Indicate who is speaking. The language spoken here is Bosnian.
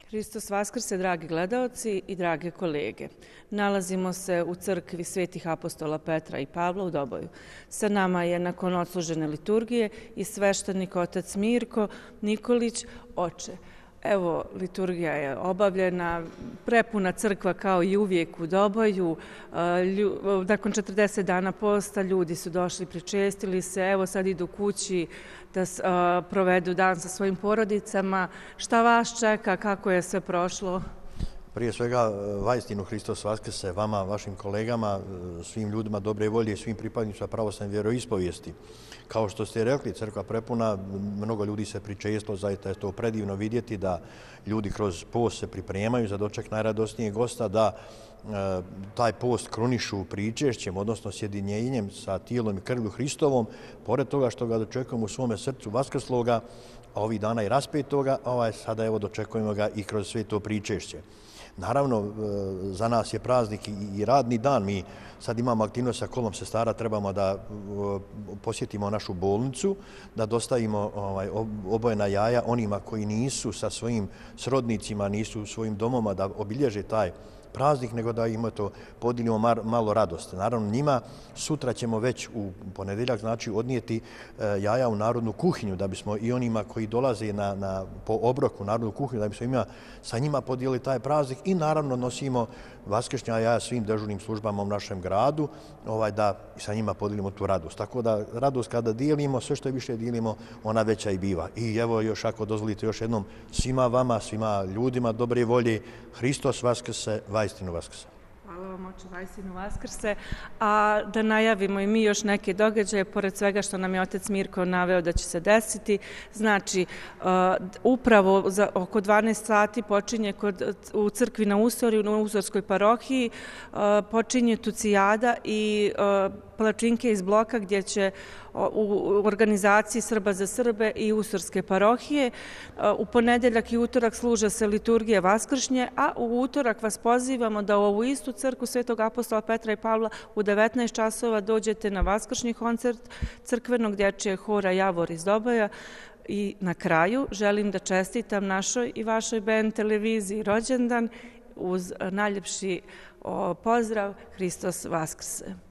Speaker 1: Hristos Vaskrse, dragi gledaoci i drage kolege. Nalazimo se u crkvi svetih apostola Petra i Pavla u Doboju. Sa nama je nakon odslužene liturgije i sveštenik otac Mirko Nikolić. Oče, evo, liturgija je obavljena, prepuna crkva kao i uvijek u Doboju. Nakon 40 dana posta ljudi su došli, pričestili se, evo sad idu kući da provedu dan sa svojim porodicama. Šta vas čeka, kako je sve prošlo?
Speaker 2: Prije svega, vaistinu Hristos Vaskrse vama, vašim kolegama, svim ljudima dobre volje, svim pripadnicima pravoslavne vjeroispovijesti. Kao što ste rekli, crkva prepuna, mnogo ljudi se pričestilo, zaista je to predivno vidjeti da ljudi kroz post se pripremaju za doček najradosnijeg gosta, da taj post krunišu pričešćem, odnosno sjedinjenjem sa tijelom i krvlju Hristovom, pored toga što ga dočekujemo u svome srcu vaskrsloga, a ovih dana i raspetoga, sada evo dočekujemo ga i kroz sve to pričešće. Naravno, za nas je praznik i radni dan. Mi sad imamo aktivnost sa kolom sestara, trebamo da posjetimo našu bolnicu, da dostavimo obojena jaja onima koji nisu sa svojim srodnicima, nisu u svojim domoma, da obilježe taj praznik, nego da im to podijelimo malo radosti. Naravno, njima sutra ćemo već u ponedjeljak odnijeti jaja u narodnu kuhinju, da bismo i onima koji dolaze po obroku u narodnu kuhinju, da bismo sa njima podijelili taj praznik i naravno nosimo vaskršnja jaja svim dežurnim službama u našem gradu, da sa njima podijelimo tu radost. Tako da radost kada dijelimo, sve što je više dijelimo, ona veća i biva. I evo još, ako dozvolite još jednom, svima vama, svima ljudima dobre volje, Hristos Vaskrse, vaistinu Vaskrse.
Speaker 1: Hvala vam, oče, vaistinu Vaskrse. A da najavimo i mi još neke događaje, pored svega što nam je otac Mirko naveo da će se desiti. Znači, upravo oko 12 sati počinje u crkvi na Usorju, u Usorskoj parohiji, počinje tucijada i palačinke iz bloka gdje će u organizaciji Srba za Srbe i Usorske parohije. U ponedjeljak i utorak služe se liturgije vaskršnje, a u utorak vas pozivamo da u ovu istu crkvu svetog apostola Petra i Pavla u 19 časova dođete na vaskršnji koncert crkvenog dječjeg hora Javor iz Doboja. I na kraju želim da čestitam našoj i vašoj BN televiziji rođendan uz najljepši pozdrav Hristos Vaskrse.